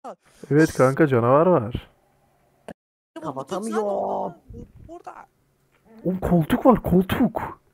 Evet kanka, canavar var. Kapatamıyor. Burada. O koltuk var, koltuk.